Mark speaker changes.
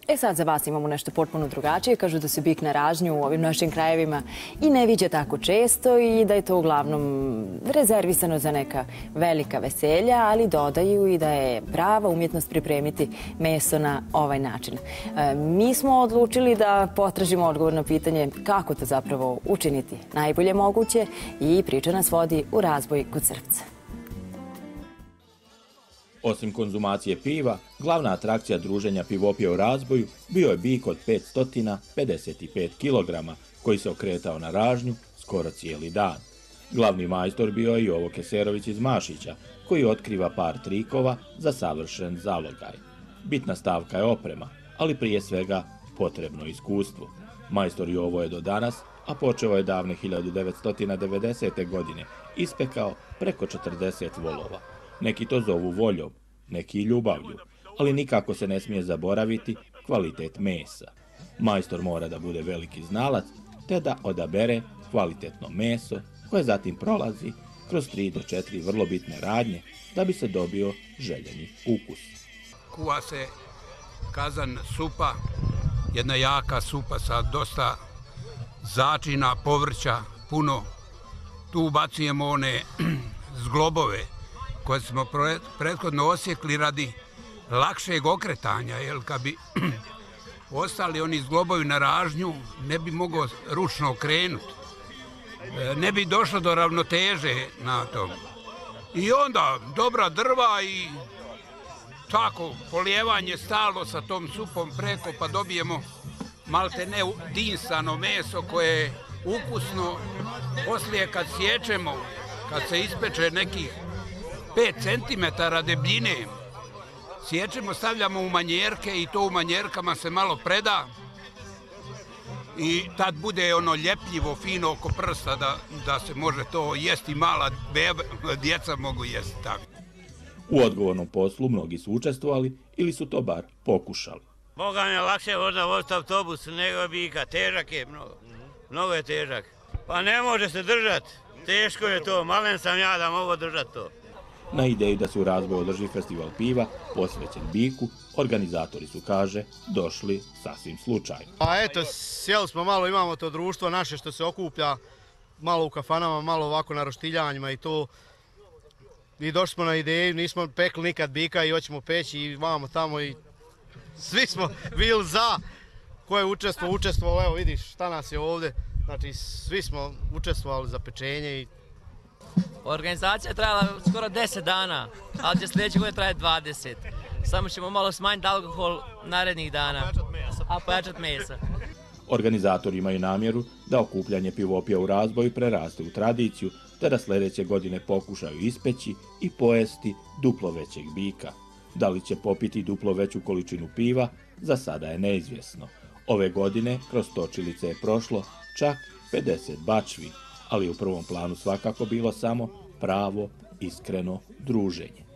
Speaker 1: Sad za vas imamo nešto potpuno drugačije. Kažu da se bik na ražnju u ovim našim krajevima i ne viđa tako često i da je to uglavnom rezervisano za neka velika veselja, ali dodaju i da je prava umjetnost pripremiti meso na ovaj način. Mi smo odlučili da potražimo odgovor na pitanje kako to zapravo učiniti najbolje moguće i priča nas vodi u razboj kod Srpca.
Speaker 2: Osim konzumacije piva, glavna atrakcija druženja pivopija u razboju bio je bik od 555 kg koji se okretao na ražnju skoro cijeli dan. Glavni majstor bio je Jovo Keserović iz Mašića, koji otkriva par trikova za savršen zalogaj. Bitna stavka je oprema, ali prije svega potrebno iskustvo. Majstor Jovo je do danas, a počeo je davne 1990. godine, ispekao preko 40 volova. Neki to zovu voljom, neki ljubavlju, ali nikako se ne smije zaboraviti kvalitet mesa. Majstor mora da bude veliki znalac, te da odabere kvalitetno meso, koje zatim prolazi kroz 3 do 4 vrlo bitne radnje da bi se dobio željeni ukus.
Speaker 3: Kuva se kazan supa, jedna jaka supa sa dosta začina, povrća, puno. Tu ubacujemo one zglobove koje smo prethodno osjekli radi lakšeg okretanja, jer kad bi ostali oni zglobovi na ražnju, ne bi mogao ručno okrenuti. Ne bi došlo do ravnoteže na tom. I onda dobra drva i tako polijevanje stalo sa tom supom preko, pa dobijemo malte ne dinsano meso koje je ukusno. Poslije kad sječemo, kad se ispeče nekih 5 cm debljine, sječemo, stavljamo u manjerke i to u manjerkama se malo preda i tad bude ono ljepljivo, fino oko prsta da se može to jesti, mala djeca mogu jesti tako.
Speaker 2: U odgovornom poslu mnogi su učestvovali ili su to bar pokušali.
Speaker 4: Boga mi je lakše možda voziti autobus nego bika, težak je mnogo, mnogo je težak. Pa ne može se držati, teško je to, malen sam ja da mogu držati to.
Speaker 2: Na ideju da se u razboju održi festival piva posvećen biku, organizatori su, kaže, došli sasvim slučajno.
Speaker 5: A eto, sjeli smo malo, imamo to društvo naše što se okuplja, malo u kafanama, malo ovako na roštiljanjima i to. I došli smo na ideju, nismo pekli nikad bika i hoćemo peći i vamo tamo i svi smo bili za. Ko je učestvovao, evo vidiš šta nas je ovdje. Znači, svi smo učestvovali za pečenje i
Speaker 6: organizacija je trajala skoro 10 dana, ali će sljedeće godine trajati 20. Samo ćemo malo smanjiti alkohol narednih dana, a pojačati mesa.
Speaker 2: Organizatori imaju namjeru da okupljanje pivopija u razboju preraste u tradiciju, te da sljedeće godine pokušaju ispeći i pojesti duplo većeg bika. Da li će popiti duplo veću količinu piva, za sada je neizvjesno. Ove godine kroz točilice je prošlo čak 50 bačvi, ali u prvom planu svakako bilo samo pravo, iskreno druženje.